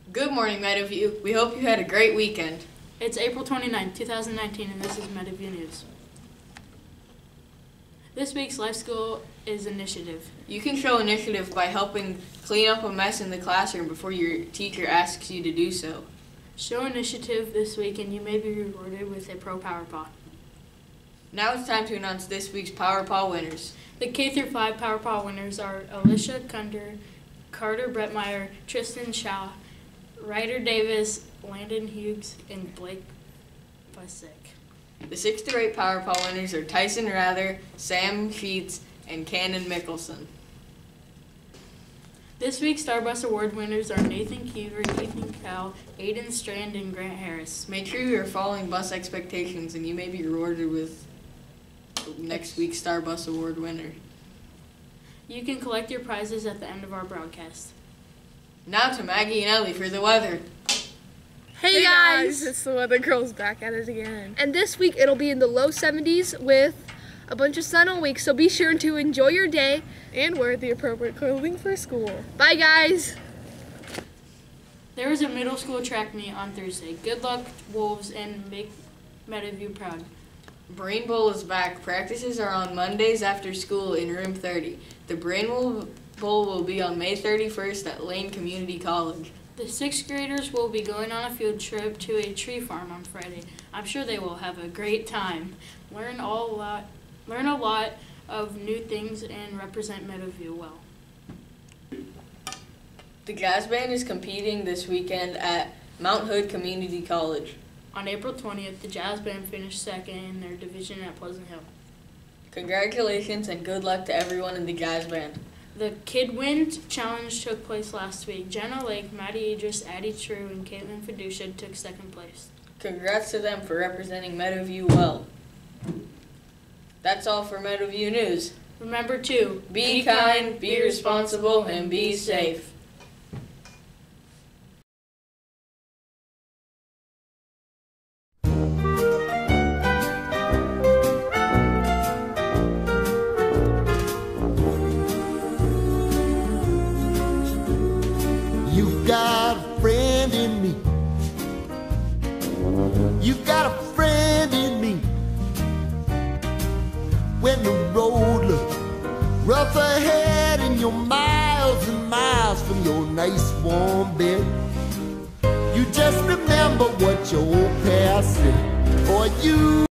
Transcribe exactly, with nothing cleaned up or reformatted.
Good morning, Meadowview. We hope you had a great weekend. It's April twenty-ninth, two thousand nineteen, and this is Meadowview News. This week's Life School is initiative. You can show initiative by helping clean up a mess in the classroom before your teacher asks you to do so. Show initiative this week and you may be rewarded with a Pro Power Paw. Now it's time to announce this week's Power Paw winners. The K through five Power Paw winners are Alicia Kunder, Carter Brettmeyer, Tristan Shaw, Ryder Davis, Landon Hughes, and Blake Busick. The six through eight Power Paw winners are Tyson Rather, Sam Sheets, and Cannon Mickelson. This week's Starbus Award winners are Nathan Keever, Ethan Cal, Aiden Strand, and Grant Harris. Make sure you are following bus expectations and you may be rewarded with next week's Starbus Award winner. You can collect your prizes at the end of our broadcast. Now to Maggie and Ellie for the weather. Hey, Hey guys. guys, it's the weather girls back at it again. And this week it'll be in the low seventies with a bunch of sun all week, so be sure to enjoy your day. And wear the appropriate clothing for school. Bye, guys. There is a middle school track meet on Thursday. Good luck, Wolves, and make Meadowview proud. Brain Bowl is back. Practices are on Mondays after school in room thirty. The Brain Bowl will be on May thirty-first at Lane Community College. The sixth graders will be going on a field trip to a tree farm on Friday. I'm sure they will have a great time. Learn all a lot, learn a lot of new things and represent Meadowview well. The Jazz Band is competing this weekend at Mount Hood Community College. On April twentieth, the Jazz Band finished second in their division at Pleasant Hill. Congratulations and good luck to everyone in the Jazz Band. The Kid Win Challenge took place last week. Jenna Lake, Maddie Idris, Addie True, and Caitlin Fiducia took second place. Congrats to them for representing Meadowview well. That's all for Meadowview News. Remember to Be kind, be responsible, and be safe. You've got a friend in me. You've got a friend in me. When the road looks rough ahead and you're miles and miles from your nice warm bed, you just remember what your old past said. For you